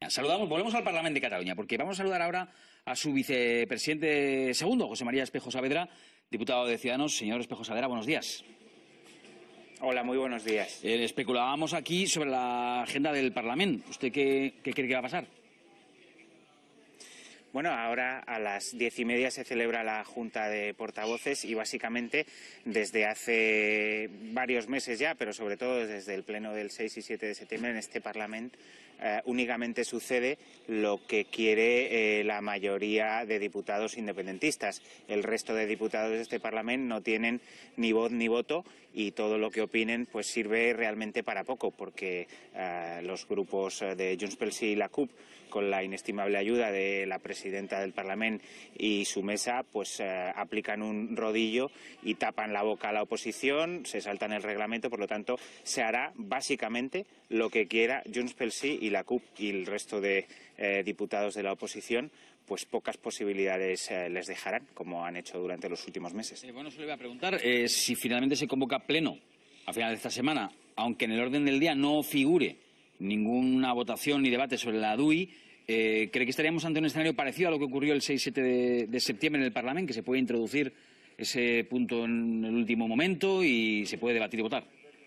Volvemos al Parlamento de Cataluña, porque vamos a saludar ahora a su vicepresidente segundo, José María Espejo Saavedra, diputado de Ciudadanos. Señor Espejo Saavedra, buenos días. Hola, muy buenos días. Especulábamos aquí sobre la agenda del Parlamento. ¿Usted qué cree que va a pasar? Bueno, ahora a las 10:30 se celebra la Junta de Portavoces y básicamente desde hace varios meses ya, pero sobre todo desde el pleno del 6 y 7 de septiembre en este Parlamento, únicamente sucede lo que quiere la mayoría de diputados independentistas. El resto de diputados de este Parlamento no tienen ni voz ni voto y todo lo que opinen pues sirve realmente para poco, porque los grupos de Junts pel Sí y la CUP, con la inestimable ayuda de la presidenta del Parlamento y su mesa, pues aplican un rodillo y tapan la boca a la oposición, se saltan el reglamento. Por lo tanto, se hará básicamente lo que quiera Junts pel Sí y la CUP, y el resto de diputados de la oposición pues pocas posibilidades les dejarán, como han hecho durante los últimos meses. Bueno, se le voy a preguntar si finalmente se convoca pleno a final de esta semana, aunque en el orden del día no figure ninguna votación ni debate sobre la DUI, ¿cree que estaríamos ante un escenario parecido a lo que ocurrió el 6-7 de septiembre en el Parlamento, que se puede introducir ese punto en el último momento y se puede debatir y votar?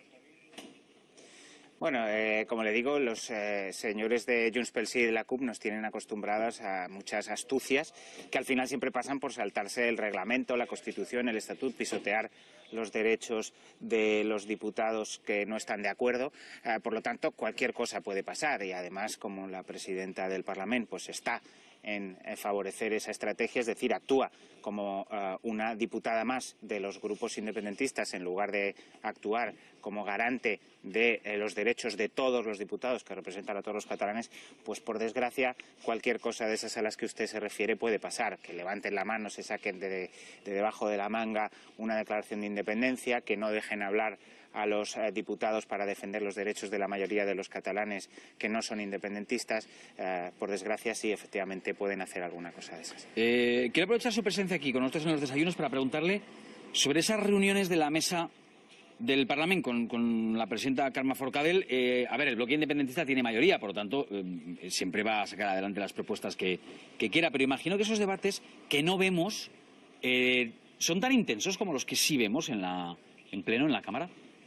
Bueno, como le digo, los señores de Junts pel Sí y de la CUP nos tienen acostumbrados a muchas astucias que al final siempre pasan por saltarse el reglamento, la Constitución, el Estatut, pisotear los derechos de los diputados que no están de acuerdo. Por lo tanto, cualquier cosa puede pasar, y además, como la presidenta del Parlamento pues está en favorecer esa estrategia, es decir, actúa como una diputada más de los grupos independentistas en lugar de actuar como garante de los derechos de todos los diputados que representan a todos los catalanes, pues por desgracia cualquier cosa de esas a las que usted se refiere puede pasar, que levanten la mano, se saquen de debajo de la manga una declaración de independencia, que no dejen hablar a los diputados para defender los derechos de la mayoría de los catalanes que no son independentistas. Por desgracia, sí, efectivamente pueden hacer alguna cosa de esas. Quiero aprovechar su presencia aquí con nosotros en los desayunos para preguntarle sobre esas reuniones de la mesa del Parlamento con la presidenta Carme Forcadell. A ver, el bloque independentista tiene mayoría, por lo tanto, siempre va a sacar adelante las propuestas que quiera, pero imagino que esos debates que no vemos son tan intensos como los que sí vemos en pleno, en la Cámara.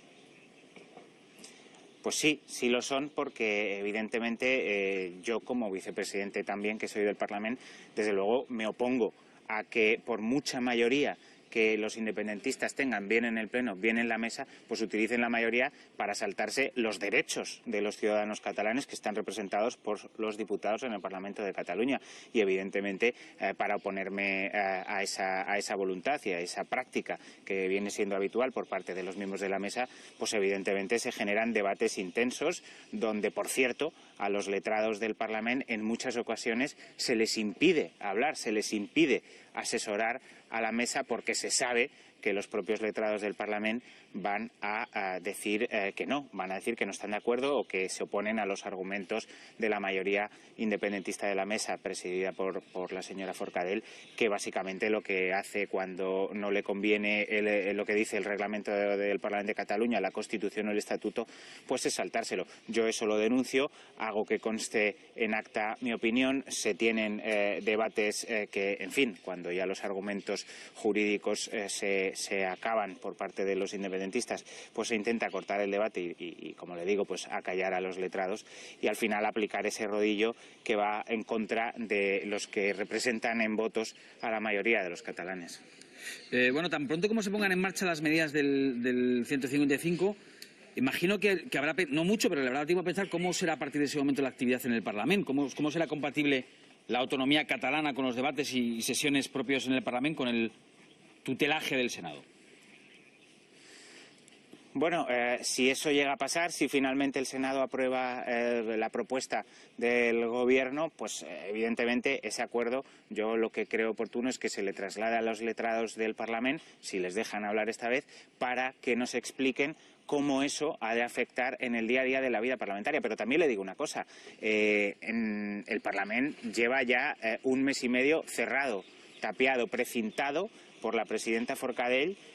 Pues sí, sí lo son, porque evidentemente yo como vicepresidente también, que soy del Parlamento, desde luego me opongo a que por mucha mayoría que los independentistas tengan, bien en el Pleno, bien en la mesa, pues utilicen la mayoría para saltarse los derechos de los ciudadanos catalanes que están representados por los diputados en el Parlamento de Cataluña. Y evidentemente para oponerme a esa voluntad y a esa práctica que viene siendo habitual por parte de los miembros de la mesa, pues evidentemente se generan debates intensos donde, por cierto, a los letrados del Parlamento en muchas ocasiones se les impide hablar, se les impide asesorar a la mesa, porque se sabe que los propios letrados del Parlamento van a decir que no, van a decir que no están de acuerdo o que se oponen a los argumentos de la mayoría independentista de la mesa, presidida por la señora Forcadell, que básicamente lo que hace cuando no le conviene lo que dice el reglamento del Parlamento de Cataluña, la Constitución o el Estatuto, pues es saltárselo. Yo eso lo denuncio, hago que conste en acta mi opinión. Se tienen debates que, en fin, cuando ya los argumentos jurídicos se acaban por parte de los independentistas, pues se intenta cortar el debate y como le digo, pues acallar a los letrados y al final aplicar ese rodillo que va en contra de los que representan en votos a la mayoría de los catalanes. Bueno, tan pronto como se pongan en marcha las medidas del 155, imagino que habrá, no mucho, pero le habrá tiempo a pensar cómo será a partir de ese momento la actividad en el Parlamento, cómo será compatible la autonomía catalana con los debates y sesiones propios en el Parlamento con el tutelaje del Senado. Bueno, si eso llega a pasar, si finalmente el Senado aprueba la propuesta del Gobierno, pues evidentemente ese acuerdo, yo lo que creo oportuno es que se le traslade a los letrados del Parlamento, si les dejan hablar esta vez, para que nos expliquen cómo eso ha de afectar en el día a día de la vida parlamentaria. Pero también le digo una cosa, en el Parlamento lleva ya un mes y medio cerrado, tapiado, precintado por la presidenta Forcadell,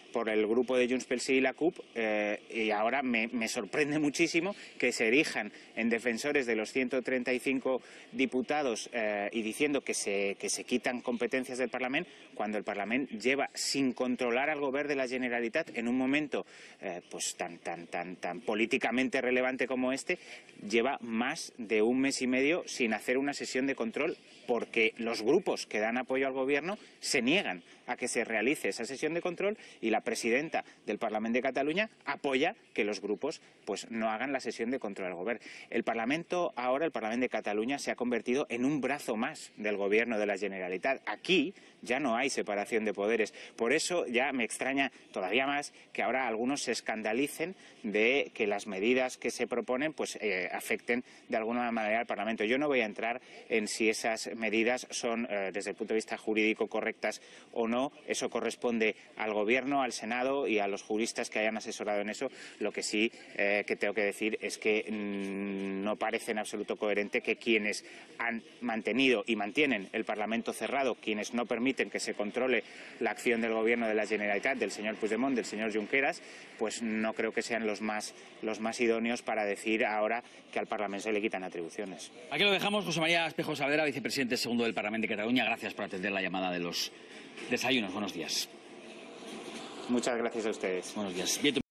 por el grupo de Junts pel Sí y la CUP, y ahora me sorprende muchísimo que se erijan en defensores de los 135 diputados y diciendo que se quitan competencias del Parlamento, cuando el Parlamento lleva sin controlar al Govern de la Generalitat en un momento pues tan políticamente relevante como este, lleva más de un mes y medio sin hacer una sesión de control, porque los grupos que dan apoyo al Gobierno se niegan a que se realice esa sesión de control, y la presidenta del Parlamento de Cataluña apoya que los grupos pues no hagan la sesión de control al Gobierno. El Parlamento de Cataluña se ha convertido en un brazo más del Gobierno de la Generalitat. Aquí ya no hay separación de poderes. Por eso ya me extraña todavía más que ahora algunos se escandalicen de que las medidas que se proponen pues afecten de alguna manera al Parlamento. Yo no voy a entrar en si esas medidas son desde el punto de vista jurídico correctas o no. Eso corresponde al Gobierno, al Senado y a los juristas que hayan asesorado en eso. Lo que sí que tengo que decir es que no parece en absoluto coherente que quienes han mantenido y mantienen el Parlamento cerrado, quienes no permiten que se controle la acción del Gobierno de la Generalitat, del señor Puigdemont, del señor Junqueras, pues no creo que sean los más idóneos para decir ahora que al Parlamento se le quitan atribuciones. Aquí lo dejamos. José María Espejo Saavedra, vicepresidente segundo del Parlamento de Cataluña. Gracias por atender la llamada de los desayunos. Buenos días. Muchas gracias a ustedes. Buenos días. Bien.